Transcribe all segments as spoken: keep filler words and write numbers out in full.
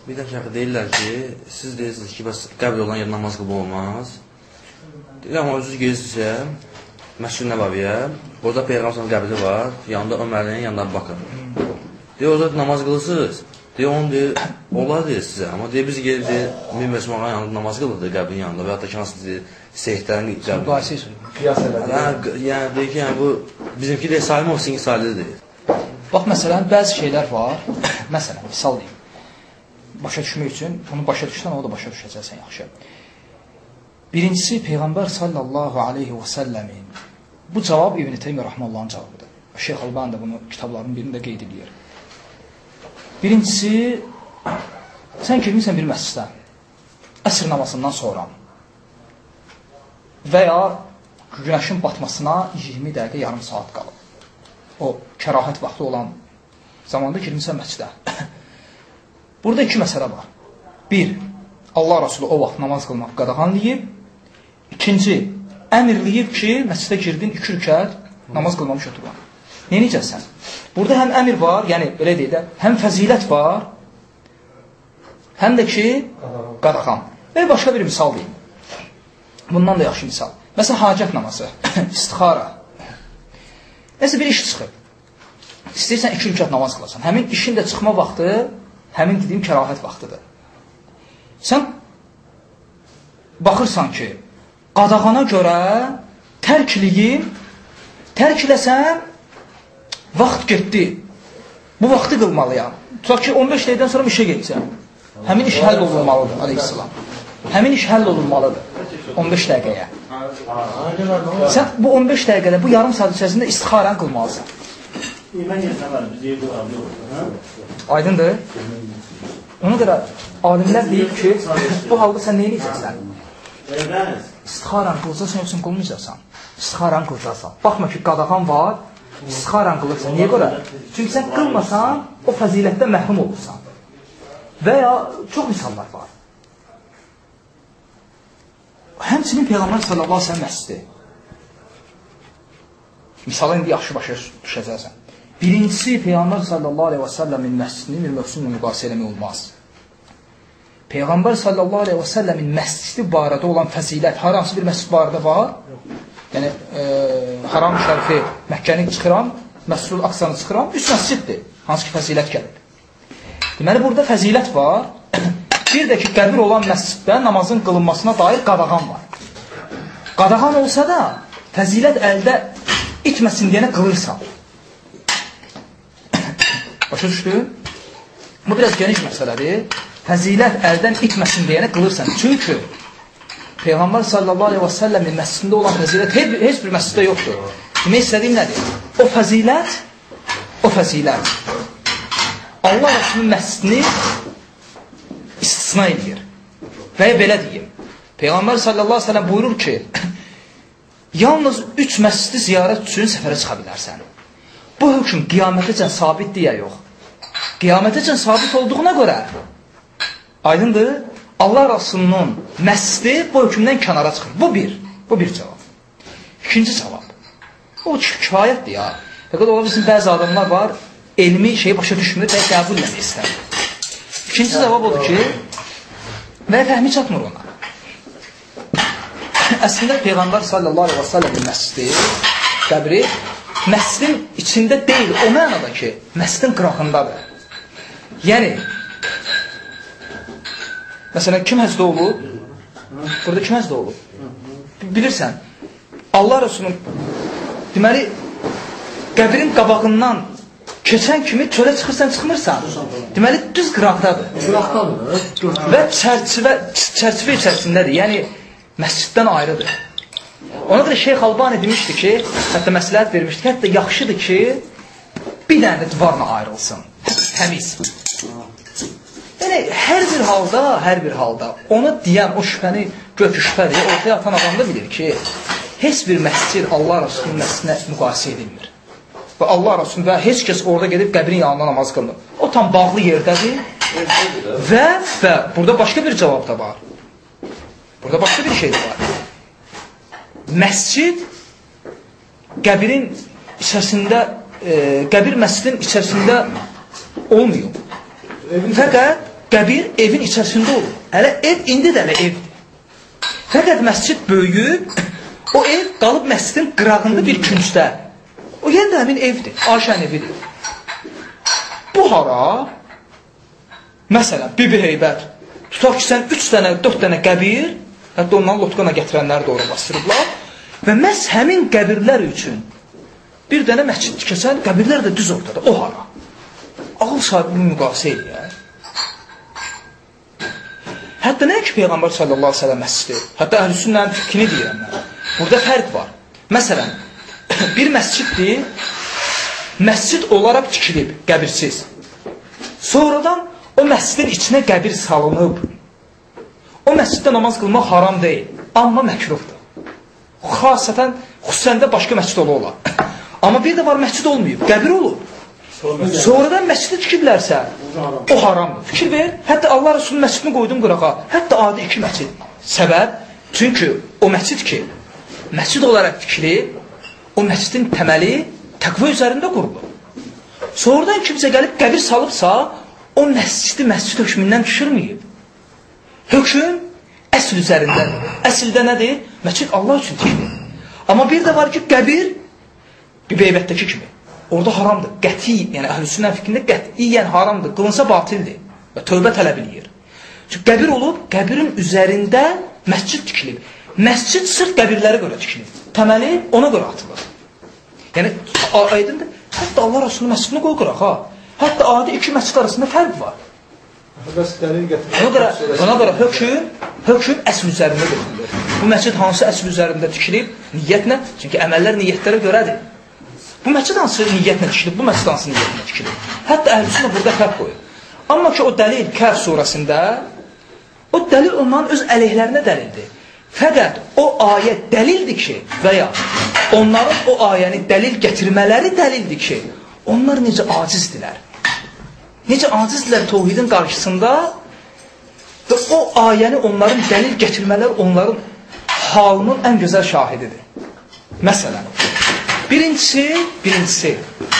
Bir dəfə deyirlər ki, siz deyirsiniz ki, bəs qəbr olan yer namaz qılma olmaz. Deyirəm, o özünüz gedirsinizsə, Məscid Nəbəviyə, orada Peyğəmbər qəbri var, yanında Ömərin, yanında Bakır. Deyir, orada namaz qılırsınız. Deyir, onu deyir, olar deyir sizə. Amma deyir, biz gelir, deyir, Mir Məsumağın yanında namaz qılırdı qəbrin yanında və hatta ki, nasıl deyir, seyhətlərin qəbri. Qiyas elədi. Yəni, deyir ki, bu bizimki deyir, salim o, sizinki salidir deyir. Bax, məsələn, bəzi şeylər var. Məsələn, misal deyim. Başa düşmək üçün, bunu başa düşsən, o da başa düşəcəksən yaxşı. Birincisi, Peyğəmbər sallallahu aleyhi və səlləmin bu cavab İbn-i Teymiyyə Rəhməllahın cavabıdır. Şeyx Albani də bunu kitabların birində qeyd edir. Birincisi, sən girmirsən bir məscidə, əsr namazından sonra və ya günəşin batmasına iyirmi dəqiqə, yarım saat qalıb. O, kərahət vaxtı olan zamanda girmirsən məscidə. Burada iki məsələ var. Bir, Allah Rasulü o vaxt namaz qılmaq qadağanlayıb. İkinci, əmirləyib ki, məscidə girdin, iki rükət namaz qılmamış oturma. Ne necəsən? Burada həm əmir var, yəni belə deyək də, həm fəzilət var, həm də ki, qadağan. Və başqa bir misal deyim. Bundan da yaxşı misal. Məsələn, hacət namazı, istixara. Nəsə bir iş çıxıb. İstəyirsən iki rükət namaz qılasan. Həmin işin də çıxma vaxtı, həmin dediyim kərahət vaxtıdır. Sən baxırsan ki, qadağana görə tərkliyim, tərk eləsən, vaxt getdi. Bu vaxtı qılmalıyam. Tutaq ki, on beş dəqiqədən sonra işə gedəcəm. Həmin iş həll olunmalıdır, aleyhissalam. Həmin iş həll olunmalıdır, on beş dəqiqəyə. Sən bu on beş dəqiqədə, bu yarım saat içərisində istixarən qılmalısan. Aydındır? Ona görə alimlər deyib ki, bu halda sən nə edəcəksən? İstixarən qılacaqsan, yoxsa qılmayacaqsan? İstixarən qılacaqsan. Baxma ki, qadağan var, istixarən qılırsan. Niyə görə? Çünki sən qılmasan, o fəzilətdən məhrum olursan. Və ya çox misallar var. Həmçinin Peyğəmbər sallallahu aleyhi ve sellem məscidi. Misala indi yaxşı başa düşəcəksən. Birincisi, Peyğəmbər sallallahu aleyhi ve sellemin məscidini bir mövsümlə müqayisə eləmək olmaz. Peyğəmbər sallallahu aleyhi ve sellemin məscidi barədə olan fəzilət, hər hansı bir məscid barədə var. Yəni, e, Haram-ı Şərifi, Məkkəni çıxıram, Məscid-ül Aqsanı çıxıram, üç məsciddir, hansı ki fəzilət gəlir. Deməli, burada fəzilət var. Bir də ki, qəbir olan məsciddə namazın qılınmasına dair qadağan var. Qadağan olsa da, fəzilət əldə itməsin deyənə qılırsan. Başa düşdü? Bu biraz geniş məsələdir. Fəzilət əldən itməsin deyənə qılırsan. Çünki Peyğəmbər sallallahu aleyhi ve sellemin məscidində olan fəzilət heç bir məsciddə yoxdur. Demək istədiyim nədir? O fəzilət, o fəzilət Allah Rasulunun məscidini istisna edir. Və ya belə deyim. Peyğəmbər sallallahu aleyhi ve sellem buyurur ki, yalnız üç məscidi ziyarət üçün səfərə çıxa bilərsən. Bu hökm qiyamətəcən sabitdir ya yox. Qiyamətəcən sabit olduğuna görə, aydındır, Allah Rasulunun məscidi bu hökmdən kənara çıxır. Bu bir, bu bir cavab. İkinci cavab. O kifayətdir ya. Fəqət ola bilsin, bəzi adamlar var, elmi şeyi başa düşmür və qəbul eləmək istəmir. İkinci cavab odur ki, və fəhmi çatmır ona. Əslində Peyğəmbər sallallahu aleyhi ve sellemin məscidi, qəbri, məscidin içində deyil, o mənada ki, məscidin qırağındadır. Yəni, məsələn, kim həcdə olub? Burada kim həcdə olub? Bilirsən, Allah Resulü'nün, deməli, qəbrin qabağından keçən kimi çölə çıxırsan, çıxmırsan. Deməli, düz qıraqdadır. Və çərçivə, çərçivə içərisindədir. Yəni, məsciddən ayrıdır. Ona görə Şeyx Albani demişdi ki, hətta məsləhət vermişdi ki, hətta yaxşıdır ki, bir dənə də divarla ayrılsın. Təmiz. Yəni, hər bir halda, hər bir halda ona deyən, o şübhəni, gök şübhədir, ortaya atan adam da bilir ki, heç bir məscid Allah Rasulunun məscidinə müqayisə edilmir. Və Allah Rasulü və heç kəs orada gedib qəbrin yanında namaz qılmır. O tam bağlı yerdədir və, və burada başqa bir cavab da var. Burada başqa bir şey də var. Məscid qəbrin içərisində, e, qəbir məscidin içərisində olmuyor. Fəqət qəbir evin içərisində olur. Hələ ev, indi də hələ evdir. Fəqət məscid böyüyüb, o ev qalıb məscidin qırağında bir küncdə. O yenə də həmin evdir, Ayşənin evidir. Bu hara? Məsələn, Bibi Heybət. Tutaq ki, sən üç dənə, dörd dənə qəbir, hətta ondan lotqana gətirənləri də ora bastırıblar və məhz həmin qəbirlər üçün bir dənə məscid tikəsən, qəbirlər də düz ortada, o hara? Ağıl sahibini müqayisə eləyək. Hətta nə ki, Peyğəmbər sallallahu aleyhi ve sellem məscidi, hətta əhl-i sünnənin fikrini deyirəm mən. Burada fərq var. Məsələn, bir məsciddir, məscid olaraq tikilib, qəbirsiz. Sonradan o məscidin içinə qəbir salınıb. O məsciddə namaz qılmaq haram deyil, amma məkruhdur. Xasətən, xüsusən də başqa məscid ola ola. Amma bir də var, məscid olmayıb, qəbir olub. Sonradan məscidi tikiblərsə, o haramdır. Fikir ver, hətta Allah Resulünün məscidini qoydum qırağa, hətta adi iki məscid. Səbəb, çünki o məscid ki, məscid olaraq tikilib, o məscidin təməli təqva üzərində qurulur. Sonradan kimsə gəlib qəbir salıbsa, o məscidi məscid hökmündən düşürməyib. Hökm əsl üzərindədir. Əsldə nədir? Məscid Allah üçün tikilir. Amma bir də var ki, qəbir bir beybətdəki kimi. Orada haramdır. Qəti, yəni əhl-i sünnə fikrində qətiyyən haramdır. Qılınsa batildir və tövbə tələb eləyir. Çünki qəbir olub, qəbirin üzərində məscid tikilib. Məscid sırf qəbirləri görə tikilib. Təməli ona görə atılır. Yəni, aydındır. Hətta Allah Rasulü məscidini qoy qıraq, ha. Hətta adi iki məscid arasında fərq var. Ona görə, ona görə hökm, hökm əsl üzərində qırılır. Bu məscid hansı əsl üzərində tikilib? Niyyətlə. Çünki əməllər niyyətlərə görədir. Bu məscid hansı niyyətlə tikilib? Bu məscid hansı niyyətlə tikilib? Hətta əhl-i burada fərq qoyur. Amma ki, o dəlil Kəhf surəsində, o dəlil onların öz əleyhlərinə dəlildir. Fəqət o ayə dəlildir ki, və ya onların o ayəni dəlil gətirmələri dəlildir ki, onlar necə acizdirlər. Necə acizdirlər təvhidin qarşısında və o ayəni onların dəlil gətirmələri onların halının ən gözəl şahididir. Məsələn, birincisi, birincisi,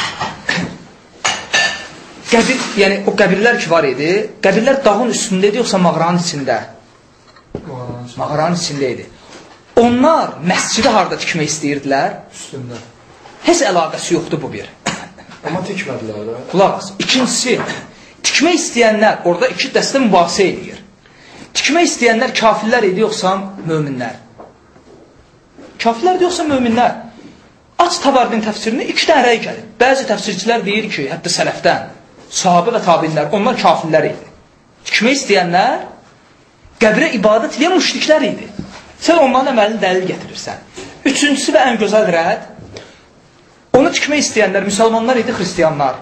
qəbir, yəni o qəbirlər ki var idi, qəbirlər dağın üstündə idi, yoxsa mağaranın içində? Mağaranın içində idi. Onlar məscidi harada tikmək istəyirdilər? Üstündə. Heç əlaqəsi yoxdur bu bir. Amma tikmədilər də. Qulaq as. İkincisi, tikmək istəyənlər, orada iki dəstə mübahisə edir. Tikmək istəyənlər kafirlər idi, yoxsa möminlər? Kafirlər yoxsa möminlər? Aç Tabardin təfsirini iki dənə rəy gəlir. Bəzi təfsirçilər deyir ki, hətta sələfdən, sahabə və tabinlər, onlar kafirlər idi. Tikmək istəyənlər, qəbrə ibadət edən müşriklər idi. Sən onların əməlini dəlil gətirirsən. Üçüncüsü və ən gözəl rədd, onu tikmək istəyənlər, müsəlmanlar idi, xristiyanlar.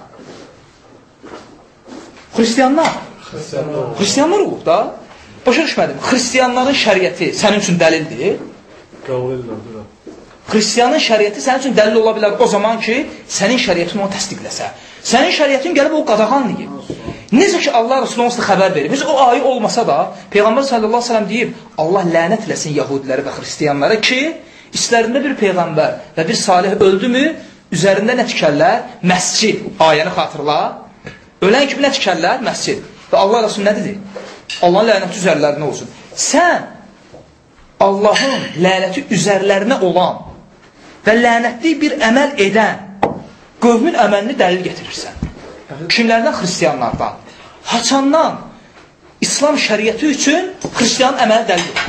Xristiyanlar? Xristiyanlar olub da. Başa düşmədim. Xristiyanların şəriəti sənin üçün dəlildir. Qəbul edirlər. Xristiyanın şəriəti sənin üçün dəlil ola bilər o zaman ki, sənin şəriətin onu təsdiqləsə. Sənin şəriətin gəlib o qadağanlayıb. Necə ki, Allah Resulü onsuz da xəbər verir. Biz o ayı olmasa da, Peyğəmbər sallallahu aleyhi ve sellem deyib, Allah lənət eləsin yahudiləri və xristiyanlara ki, içlərində bir Peyğəmbər və bir salih öldü mü, üzərində nə tikərlər? Məscid. Ayəni xatırla. Ölən kimi nə tikərlər? Məscid. Və Allah Resulü nə dedi? Allahın lənəti üzərlərinə olsun. Sən Allahın lənəti üzərlərinə olan və lənətli bir əməl edən qövmün əməlini dəlil getirirsən. Kimlərdən? Xristiyanlardan. Haçandan İslam şəriəti üçün xristiyanın əməli dəlil.